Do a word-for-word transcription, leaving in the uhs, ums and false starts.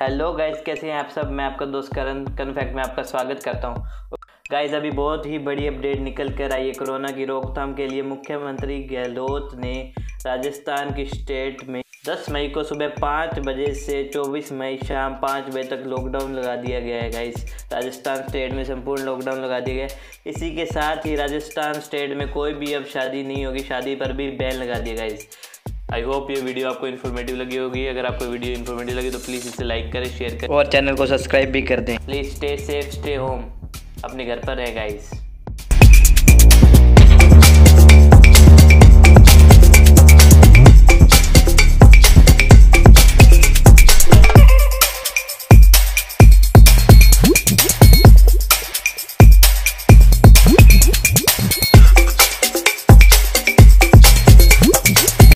Hello guys, कैसे हैं आप सब। मैं आपका दोस्त करण कन फैक्ट में आपका स्वागत करता हूं। गाइस, अभी बहुत ही बड़ी अपडेट निकल कर आई है। कोरोना की रोकथाम के लिए मुख्यमंत्री गहलोत ने राजस्थान की स्टेट में दस मई को सुबह पाँच बजे से चौबीस मई शाम पाँच बजे तक लॉकडाउन लगा दिया गया है। गाइस, राजस्थान स्टेट में संपूर्ण लॉकडाउन लगा दिया गया है। इसी के साथ ही राजस्थान स्टेट में कोई भी अब शादी नहीं होगी, शादी पर भी बैन लगा दिया गाइस। आई होप ये वीडियो आपको इन्फॉर्मेटिव लगी होगी। अगर आपको वीडियो इन्फॉर्मेटिव लगी तो प्लीज़ इसे लाइक करें, शेयर करें और चैनल को सब्सक्राइब भी कर दें। Please stay safe, stay home, अपने घर पर रहें गाइस।